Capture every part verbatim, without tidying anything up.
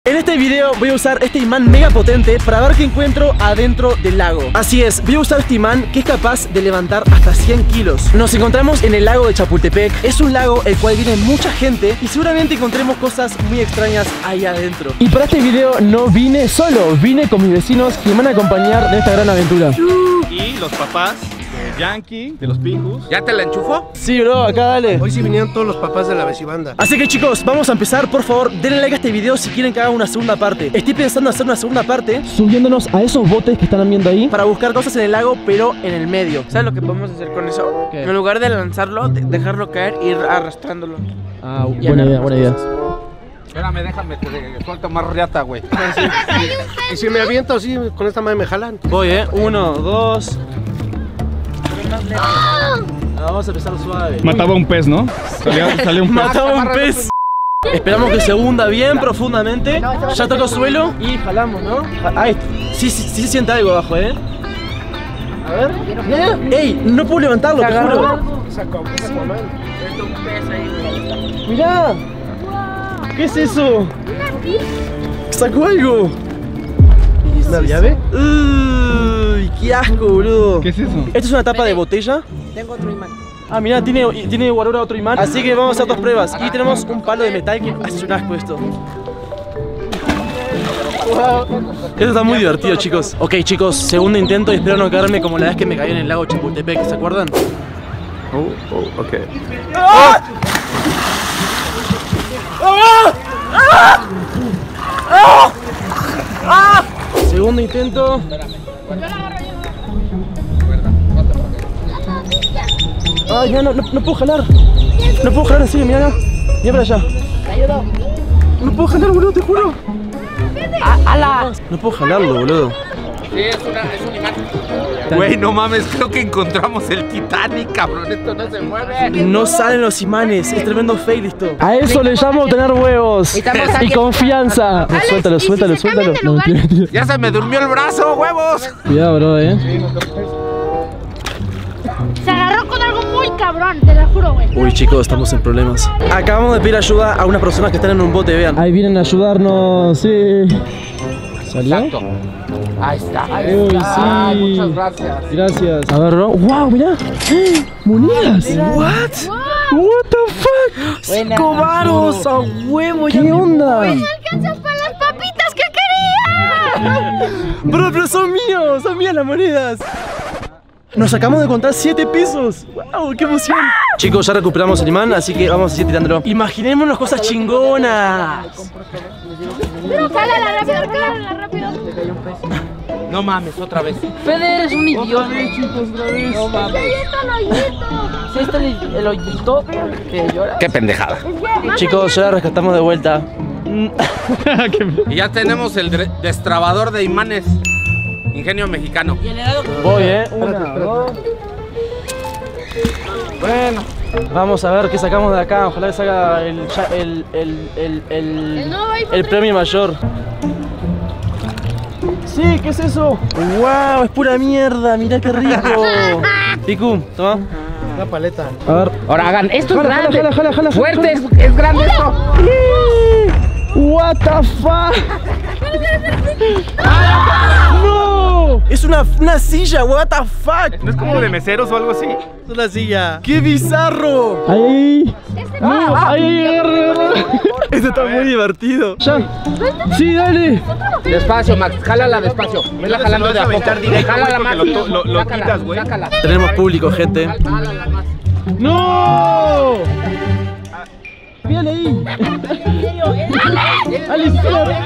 En este video voy a usar este imán mega potente para ver qué encuentro adentro del lago. Así es, voy a usar este imán que es capaz de levantar hasta cien kilos. Nos encontramos en el lago de Chapultepec. Es un lago el cual viene mucha gente y seguramente encontremos cosas muy extrañas ahí adentro. Y para este video no vine solo, vine con mis vecinos que me van a acompañar en esta gran aventura. Y los papás de Yankee, de los Pingus. ¿Ya te la enchufó? Sí, bro, acá dale. Hoy sí vinieron todos los papás de la vecibanda. Así que chicos, vamos a empezar. Por favor, denle like a este video si quieren que haga una segunda parte. Estoy pensando hacer una segunda parte subiéndonos a esos botes que están viendo ahí para buscar cosas en el lago, pero en el medio. ¿Sabes lo que podemos hacer con eso? ¿Qué? En lugar de lanzarlo, de dejarlo caer y ir arrastrándolo. Ah, buena idea, buena idea. Espérame, déjame, te suelto más riata, güey. Y si me aviento así, con esta madre me jalan. Voy, eh. Uno, dos. Ah, vamos a empezar suave. Mataba un pez, ¿no? Salía, salía un pez. Mataba un pez. Esperamos que se hunda bien profundamente. Ya tocó suelo y jalamos, ¿no? Ay, sí, sí, sí se siente algo abajo, eh. A ver. Mira. Ey, no puedo levantarlo, te juro. Mirá. ¿Qué es eso? Sacó algo. ¿Una llave? Uy, qué asco, boludo. ¿Qué es eso? Esto es una tapa de botella. Tengo otro imán. Ah, mirá, tiene, tiene guarura otro imán. Así que vamos a hacer dos pruebas. Y tenemos un palo de metal que hace un asco esto. Esto está muy divertido, chicos. Ok, chicos, segundo intento y espero no caerme como la vez que me caí en el lago Chapultepec, ¿se acuerdan? Oh, oh, ok. ¡Ah! ¡Ah! ¡Ah! ¡Ah! ¡Ah! Segundo intento. Ah, ya no, no, no puedo jalar. No puedo jalar así, mira, mira para allá. No puedo jalar, boludo, te juro. ¡Hala! No puedo jalarlo, boludo. Sí, es, una, es un imán. Güey, no mames, creo que encontramos el Titanic, cabrón. Esto no se mueve. No salen los imanes, es tremendo fail esto. A eso le llamo tener huevos y confianza. Alex, Suéltalo, ¿y si suéltalo, se cambian suéltalo. de No, lugar? mentira, mentira. Ya se me durmió el brazo, huevos. Cuidado, bro, eh. Se agarró con algo muy cabrón, te lo juro, güey. Uy, chicos, estamos en problemas. Acabamos de pedir ayuda a unas personas que están en un bote, vean. Ahí vienen a ayudarnos, sí. ¿Salió? Exacto. Ahí está. Ahí Uy, está. sí. Ay, muchas gracias. Gracias. A ver, bro. ¡Wow! Mirá. ¡Monedas! ¿What? ¿What the fuck? ¡Cinco varos a huevo! ¿Qué onda? No alcanza para las papitas que quería. Bro, pero son míos. Son mías las monedas. Nos acabamos de contar siete pesos. ¡Wow! ¡Qué emoción! Chicos, ya recuperamos el imán, así que vamos a seguir tirándolo. Imaginémonos cosas chingonas. Pero cálala rápido, cálala rápido. No mames, otra vez. Fede, eres un idiota. chicos, otra vez. No mames. Ahí está el hoyito. Si está el, el hoyito que llora. Qué pendejada. Es que, Chicos, ya la rescatamos de vuelta. Y ya tenemos el dre- destrabador de imanes. Ingenio mexicano. Y el helado. Voy, eh. Una, dos. Bueno. Vamos a ver qué sacamos de acá. Ojalá que salga el, ya- el, el, el, el, El nuevo iPhone el premio mayor. Sí, ¿qué es eso? ¡Wow! Es pura mierda. Mirá qué rico. Piku, toma. Una paleta. A ver. Ahora hagan, esto Jala, es grande. jala, jala, jala, jala. Fuerte, es, es grande esto. What the fuck? ¡No! Es una, una silla, what the fuck. ¿No es como de meseros o algo así? Es una silla. ¡Qué bizarro! ¡Ahí! ¡No! ¡Ahí! ¡Agarra, agarra! Esto está muy divertido. ¡Ya! ¡Sí, dale! Despacio, Max, jálala despacio. Vela jalando de a poco. Jálala, Max. porque lo- lo- lo Sácala, quitas, güey. sácala. Tenemos público, gente. Jálala, Max. ¡No! ¡Viene ahí! ¡Ale, espera!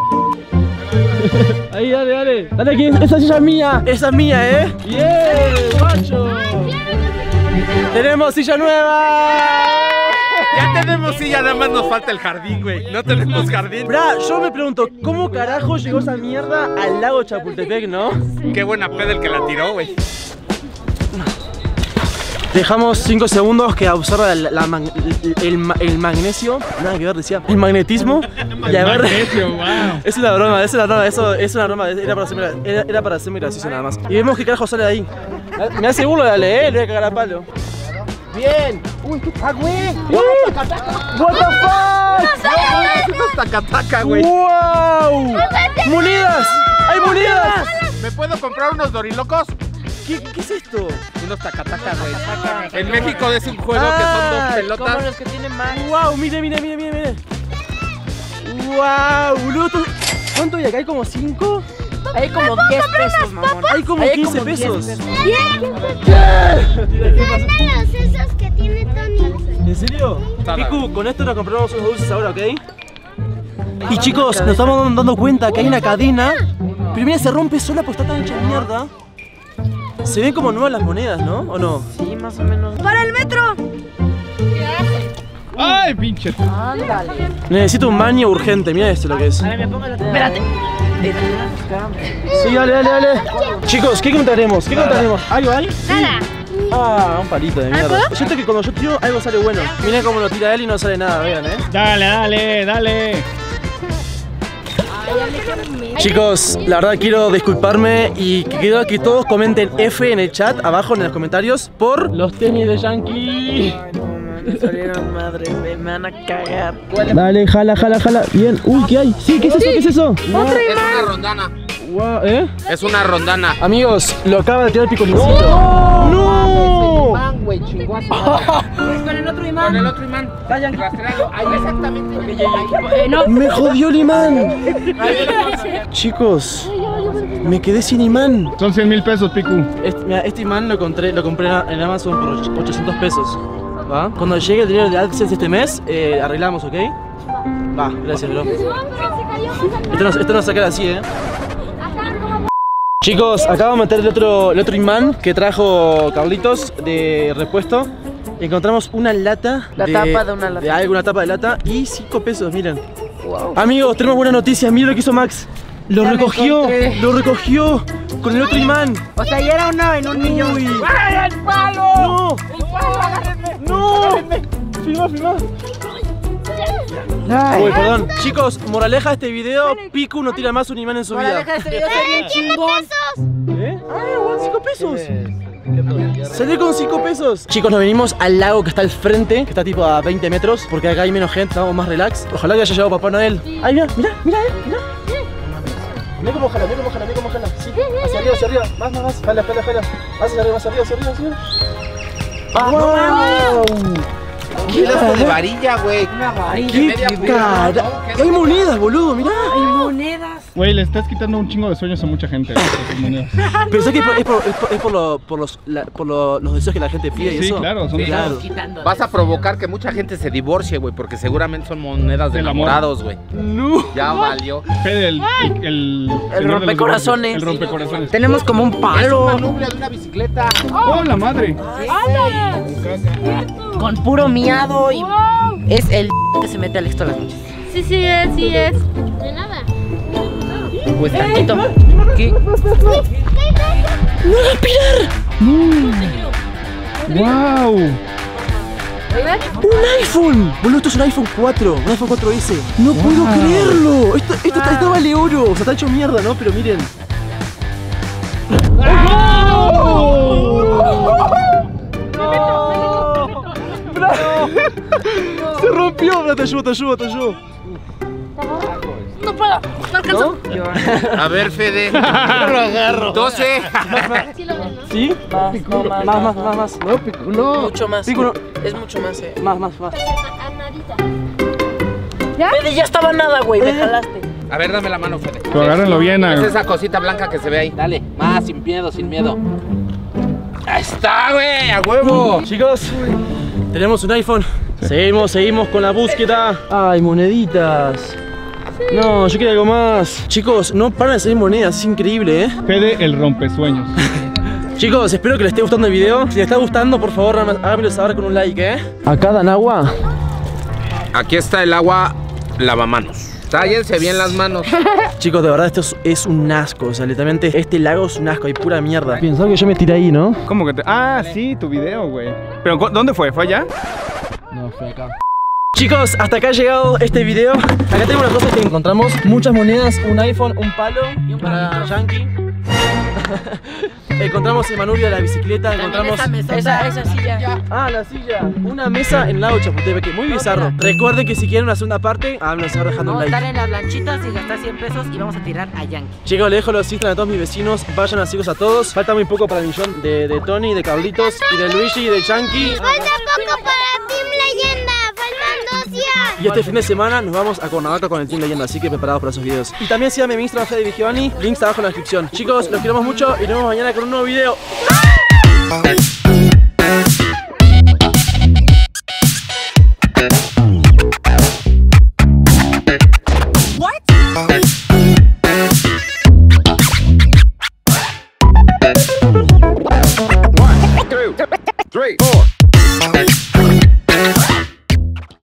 Ahí, dale, dale. Dale aquí, esa silla es mía. Esa es mía, ¿eh? ¡Bien, macho! ¡Tenemos silla nueva! Ya tenemos silla, nada más nos falta el jardín, güey. No tenemos jardín. Bra, yo me pregunto, ¿cómo carajo llegó esa mierda al lago Chapultepec, no? Qué buena peda el que la tiró, güey. Dejamos cinco segundos que absorba la, la mag- el, ma- el magnesio. Nada que ver, decía. El magnetismo. Y a ver. Magnesio, wow. Es una broma, es una broma, eso es una broma. Era para hacerme, era, era para hacerme gracioso nada más. Y vemos qué carajo sale de ahí. Me hace burlo, dale, eh, le voy a cagar a palo. Bien. Uy, qué ah, güey. What the fuck? Es taca-taca, güey. ¡Wow! ¡Monedas! ¡Hay monedas! ¿Me puedo comprar unos dorilocos? ¿Qué, qué es esto? Unos taca-taca, güey. En México es un juego que son dos Como pelotas. los que tienen más. ¡Wow! Mire, mire, mire, mire, mire. ¡Wow! Boludo, esto- ¿cuánto hay acá? ¿Hay como cinco? Hay como diez pesos, mamón. Hay como Hay quince como diez pesos. Mándalos esos que tiene Tony. ¿En serio? Dale. Piku, con esto nos compramos unos dulces ahora, ¿ok? Y chicos, nos estamos dando cuenta que hay una cadena. Pero mira, se rompe sola porque está tan hecha mierda. Se ven como nuevas las monedas, ¿no? ¿O no? Sí, más o menos. ¡Para el metro! ¡Ay, pinche! Ándale. Necesito un baño urgente, mira esto lo que es. A ver, me pongo la. Espérate. Sí, dale, dale, dale. Chicos, ¿qué contaremos? ¿Qué contaremos? ¿Algo hay? Nada. Ah, un palito de mierda. Yo siento que cuando yo tiro algo sale bueno. Miren cómo lo tira él y no sale nada, vean, eh. Dale, dale, dale. Chicos, la verdad quiero disculparme y quiero que todos comenten F en el chat, abajo en los comentarios, por los tenis de Yankee. Me salieron madre, me van a cagar. Dale, jala, jala, jala. Bien. Uy, ¿qué hay? Sí, ¿qué es eso? ¿Qué es eso? Es una rondana. Wow, ¿eh? Es una rondana. Amigos, lo acaba de tirar Picolincito. ¡No! Man, güey, chingó a su Pues con el otro imán. Con el otro imán. Vayan. Rastrealo. Ahí exactamente. Eh, no. ¡Me jodió el imán! Chicos, me quedé sin imán. Son cien mil pesos, Piku. Este, mira, este imán lo compré, lo compré en Amazon por ochocientos pesos. ¿Va? Cuando llegue el dinero de AdSense este mes, eh, arreglamos, ¿ok? Va, gracias, bro. Esto no, esto no se queda así, ¿eh? Chicos, acabo de meter el otro, el otro imán que trajo Carlitos de repuesto. Y encontramos una lata. La tapa de una lata. De alguna tapa de lata y cinco pesos, miren. Wow. Amigos, tenemos buenas noticias. Miren lo que hizo Max. Lo Ya lo recogió, encontré. lo recogió con el otro imán. O sea, ya era una en un millón. Uy. ¡Ay, el palo! ¡No! ¡El palo, agárrenme! ¡No! Filma, filma. Ay. Uy, perdón. Chicos, moraleja de este video: Piku no tira más un imán en su Ahora vida. deja este video ser bien chingón. ¿Eh? ¡Ah, bueno, cinco pesos! Salí con cinco pesos. Chicos, nos venimos al lago que está al frente, que está tipo a veinte metros, porque acá hay menos gente, estamos más relax. Ojalá que haya llegado Papá Noel. Ay, mira, mira, mira, eh, mira. Mira cómo jala, mira cómo jala, mira cómo jala. Sí, hacia arriba, hacia arriba. Más, más, más. Jala, jala, jala. Más hacia arriba, más arriba, hacia arriba, hacia arriba. ¡Wow! ¿Qué pedazo de varilla, güey? Una varilla. ¡Qué media cara! pulgada. Hay monedas, boludo, mirá. Hay monedas. Güey, le estás quitando un chingo de sueños a mucha gente. Esas monedas. Pensé que es por, es por, es por, es por lo- por los, la- por lo- los deseos que la gente pide y Sí, eso. claro, son Sí. Claro. Quitando. Vas a provocar que mucha gente se divorcie, güey, porque seguramente son monedas de Del amor. enamorados, güey. No. Ya valió. Fede, el, el, el, señor de los rompecorazones. divorcios, El rompecorazones. Tenemos como un Es un palo manubrio de una bicicleta. ¡Oh, la madre! con puro miado y es el que se mete al esto a las noches. Sí, sí es, sí es. De nada. Pues tantito. ¿Qué? ¡Wow! ¡Un iPhone! Boludo, esto es un iPhone cuatro, un iPhone cuatro ese. ¡No puedo creerlo! Esto, esto, está- esto vale oro, o sea, está hecho mierda, ¿no? Pero miren. Se rompió, bro, te ayudo, te ayudo, te ayudo. No puedo, no alcanzo. A ver, Fede. Lo agarro. doce. Sí lo ves, ¿no? ¿Sí? Más, no, más, Más, más, más, más. No, Piku, no. Mucho más. Pico, no. Es mucho más, eh. Más, más, más. A nadita. Fede, ya estaba nada, güey. Me jalaste. A ver, dame la mano, Fede. Pero agárrenlo bien. Es A... esa cosita blanca que se ve ahí. Dale. Más, sin miedo, sin miedo. Ahí está, güey, a huevo. Chicos, tenemos un iPhone. Seguimos, seguimos con la búsqueda. Ay, moneditas. No, yo quiero algo más. Chicos, no paran de salir monedas, es increíble, ¿eh? Fede, el rompesueños. Chicos, espero que les esté gustando el video. Si les está gustando, por favor, háganmelo saber con un like, ¿eh? Acá dan agua. Aquí está el agua lavamanos. Tállense bien las manos. Chicos, de verdad, esto es, es un asco. O sea, literalmente, este lago es un asco, hay pura mierda. Pensaba que yo me tiré ahí, ¿no? ¿Cómo que te.? Ah, sí, tu video, güey. ¿Pero cu- dónde fue? ¿Fue allá? No, fue acá. Chicos, hasta acá ha llegado este video. Acá tengo unas cosas que encontramos. Muchas monedas, un iPhone, un palo y un para Yankee. encontramos el manubrio de la bicicleta, encontramos... Esa, mesa, esa, esa silla. Ah, la silla. Una mesa en el lago Chapultepec, muy bizarro. Recuerden que si quieren una segunda parte, háblense dejando un Vamos a like. estar en las lanchitas y gastar cien pesos y vamos a tirar a Yankee. Chicos, les dejo los Instagram a todos mis vecinos. Vayan a seguirlos a todos. Falta muy poco para el millón de, de Tony, de Carlitos y de Luigi y de Chunky. Falta poco para Team Leyenda. Faltan dos días. Y este fin de semana nos vamos a Cuernavaca con el Team Leyenda, así que preparados para esos videos. Y también síganme en mi Instagram, Fede Vigevani. Links abajo en la descripción. Chicos, los queremos mucho y nos vemos mañana con un nuevo video.